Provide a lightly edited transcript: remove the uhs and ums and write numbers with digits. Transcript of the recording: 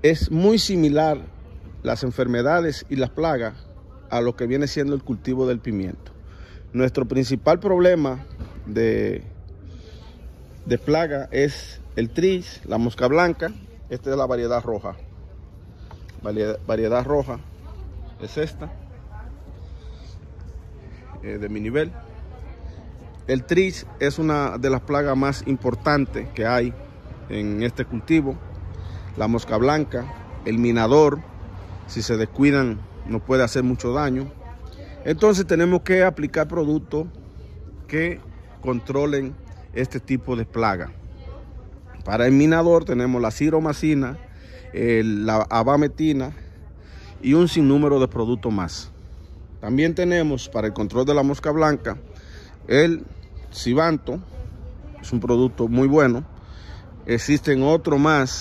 es muy similar las enfermedades y las plagas a lo que viene siendo el cultivo del pimiento. Nuestro principal problema de plaga es el tris, la mosca blanca. Esta es la variedad roja. Variedad roja es esta, de mi nivel. El tris es una de las plagas más importantes que hay en este cultivo. La mosca blanca, el minador, si se descuidan nos puede hacer mucho daño. Entonces tenemos que aplicar productos que controlen este tipo de plaga. Para el minador tenemos la ciromacina, la abametina y un sinnúmero de productos más. También tenemos para el control de la mosca blanca el Sivanto, es un producto muy bueno. Existen otros más